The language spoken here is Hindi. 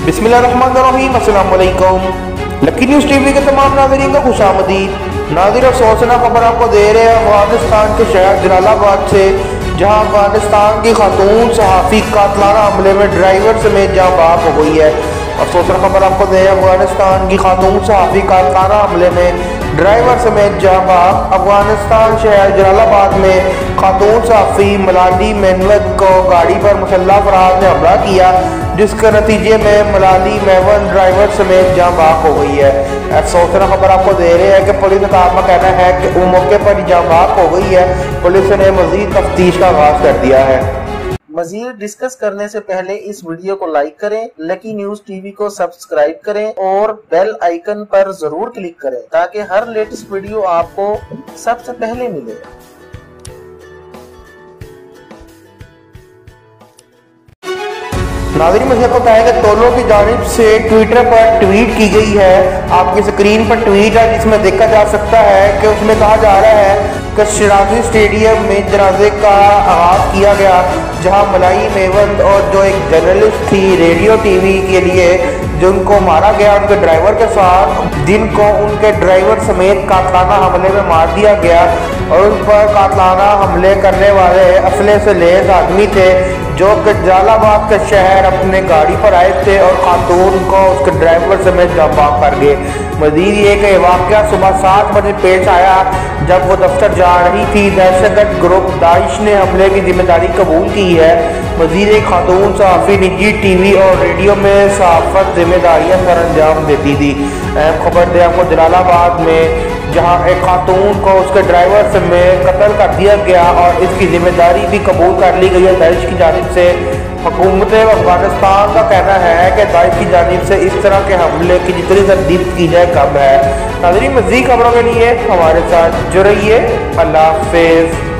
बिस्मिल्लाहिर्रहमानिर्रहीम, अस्सलाम वालेकुम। लकी न्यूज़ टीवी के तमाम नाज़रीन को खुशामदीद। नाज़रीन, अफसोसनाक खबर आपको दे रहे हैं अफगानिस्तान के शहर जलालाबाद से, जहां अफगानिस्तान की खातून सहाफ़ी कातलाना हमले में ड्राइवर समेत जाँ बाप हो गई है। अफसोसनाक खबर आपको दे रहे हैं अफगानिस्तान की खातून सहाफ़ी कातलाना हमले में ड्राइवर समेत जाँ बाप। अफगानिस्तान शहर जलालाबाद में खातून सहाफ़ी मलाली मेनवत को गाड़ी पर मुसल्लह अफराद ने हमला किया, जिसके नतीजे में मलाली मेवन ड्राइवर समेत जाँ बाप हो गई है। अफसोसनाक खबर आपको दे रहे हैं कि पुलिस का कहना है कि वो मौके पर जाँ बाप हो गई है। पुलिस ने मजीद तफ्तीश का आगाज कर दिया है। मजीद डिस्कस करने से पहले इस वीडियो को लाइक करें, लकी न्यूज़ टीवी को सब्सक्राइब करें और बेल आइकन पर जरूर क्लिक करें ताकि हर लेटेस्ट वीडियो आपको सबसे पहले मिले। नाज़रीन, मुझे पता है कि टोलो की जानिब से ट्विटर पर ट्वीट की गई है। आपकी स्क्रीन पर ट्वीट है जिसमें देखा जा सकता है कि उसमें कहा जा रहा है कि शिराजी स्टेडियम में जनाजे का आगाज किया गया, जहां मलाई मेवंद और जो एक जर्नलिस्ट थी रेडियो टीवी के लिए, जिनको मारा गया उनके ड्राइवर के साथ, जिनको उनके ड्राइवर समेत कातलाना हमले में मार दिया गया। और उन पर कातलाना हमले करने वाले असले से लैस आदमी थे जो कि जलालाबाद के शहर अपने गाड़ी पर आए थे और खातून को उसके ड्राइवर समेत जवाब कर गए। मजीद ये कि वाक़या सुबह 7 बजे पेश आया जब वो दफ्तर जा रही थी। दहशतगर्द ग्रुप दाइश ने हमले की जिम्मेदारी कबूल की है। मजीद एक खातून सहाफ़ी निजी टीवी और रेडियो में सहाफ़त जिम्मेदारियाँ सर अंजाम देती थी। अहम खबर दे आपको जलालाबाद में, जहां एक खातून को उसके ड्राइवर से में कत्ल कर दिया गया और इसकी जिम्मेदारी भी कबूल कर ली गई है दाइश की जानिब से। हुकूमत अफगानिस्तान का कहना है कि दाइश की जानिब से इस तरह के हमले की जितनी तरदीद की जाए कम है। नाज़रीन, मज़ीद खबरों के लिए हमारे साथ जुड़िए। अल्लाह हाफ़िज़।